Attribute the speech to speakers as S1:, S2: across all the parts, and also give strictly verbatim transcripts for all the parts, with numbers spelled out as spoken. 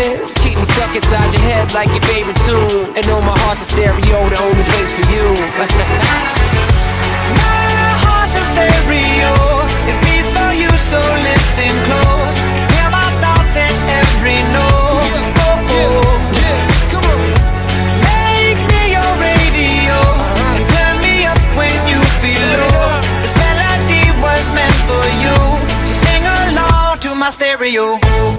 S1: hits. Keep me stuck inside your head like your favorite tune. And know my heart's a stereo, the only place for you.
S2: My heart's a stereo, it beats for you, so listen close. Hear my thoughts in every note.
S1: Yeah, oh, yeah, yeah, come on.
S2: Make me your radio, and turn me up when you feel low. This melody was meant for you, so sing along to my stereo.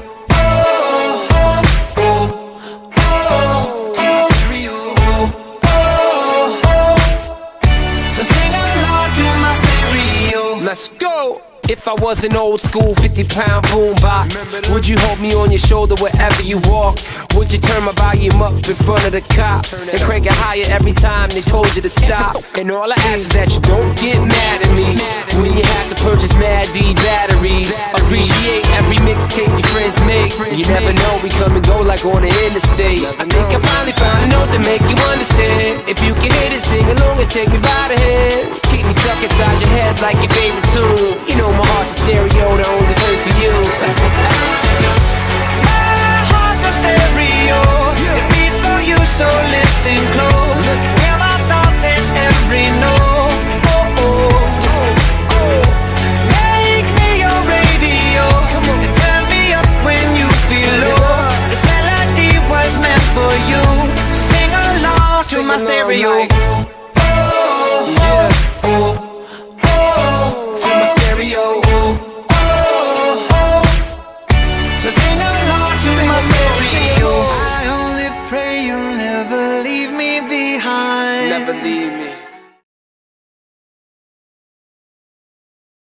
S1: Let's go! If I was an old school fifty pound boombox, would you hold me on your shoulder wherever you walk? Would you turn my volume up in front of the cops and crank it higher every time they told you to stop? And all I ask is that you don't get mad at me when you have to purchase Mad D batteries. Appreciate every mixtape your friends make. You never know, we come and go like on the interstate. I think I finally found a note to make you understand. If you can hit it, sing along and take me by the hands. Keep me stuck inside your head like your favorite tune. You know my heart's a stereo, the only place for you.
S2: My heart's a stereo, it beats for you, so listen